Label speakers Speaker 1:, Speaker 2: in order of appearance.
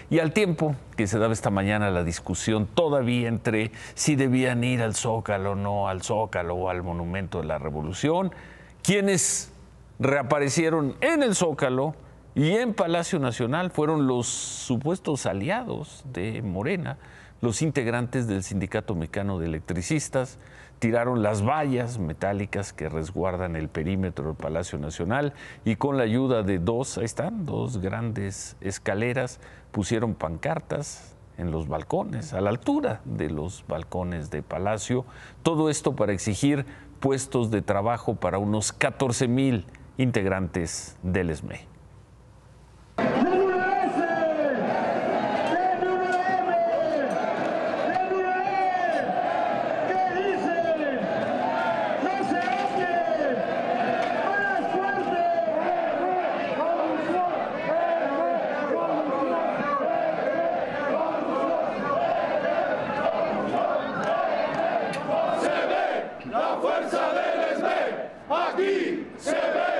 Speaker 1: Y al tiempo que se daba esta mañana la discusión todavía entre si debían ir al Zócalo o no al Zócalo o al Monumento de la Revolución, quienes reaparecieron en el Zócalo y en Palacio Nacional fueron los supuestos aliados de Morena, los integrantes del Sindicato Mexicano de Electricistas. Tiraron las vallas metálicas que resguardan el perímetro del Palacio Nacional y con la ayuda de dos grandes escaleras, pusieron pancartas en los balcones, a la altura de los balcones de Palacio. Todo esto para exigir puestos de trabajo para unos 14,000 integrantes del SME.
Speaker 2: La fuerza del SME, aquí se ve.